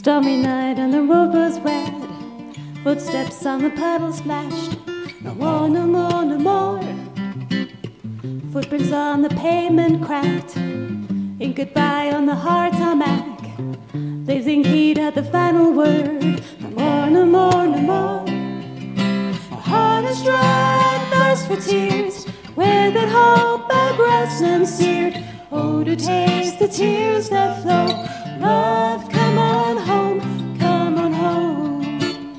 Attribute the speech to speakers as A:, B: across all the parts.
A: stormy night and the road was wet. Footsteps on the puddle splashed. No more, no more, no more. Footprints on the pavement cracked. Ink goodbye on the hard tarmac. Blazing heat had the final word. No more, no more, no more. Our heart is dry, thirst for tears. With it hope and grassland seared. Oh, to taste the tears that flow. Love, come on home, come on home.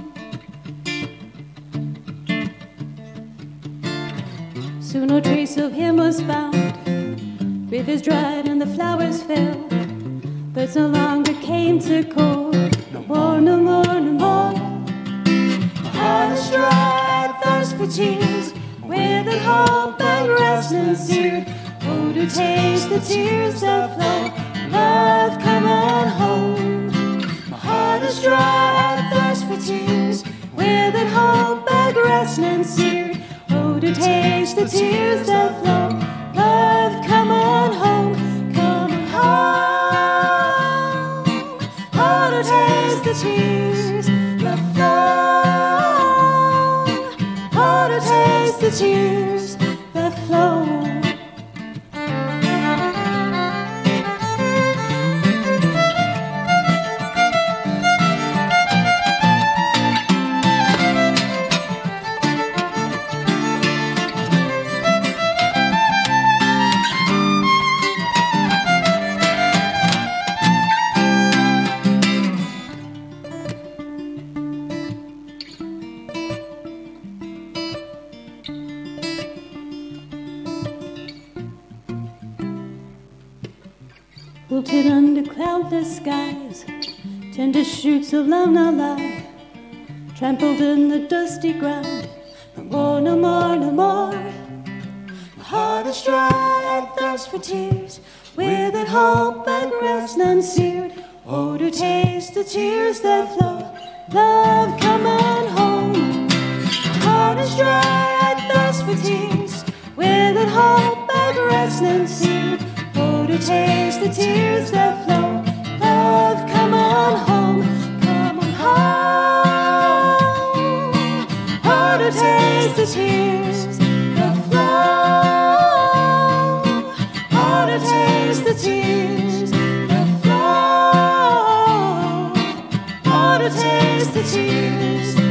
A: Soon no trace of him was found. Rivers dried and the flowers fell. Birds no longer came to call. No more, no more, no more. My heart is dry, thirst for tears. With it hope and grassland seared. Oh, to taste the tears that flow. Love, come on home. My heart is dry, thirst for tears. With it hope and grassland seared. Oh, to taste the tears that flow. Love, come on home, come on home. Oh, to taste the tears that flow. Oh, to taste the tears that flow. Wilted under cloudless skies, tender shoots of love now lie, trampled in the dusty ground. No more, no more, no more. My heart is dry and thirst for tears. With it hope and grassland seared. Oh, to taste the tears that flow. Love, come on home. My heart is dry and thirst for tears. With it hope and grassland seared. Oh, to taste the tears that flow. Love, come on home, come on home. Oh, to taste the tears that flow. Oh, to taste the tears that flow. Oh, to taste the tears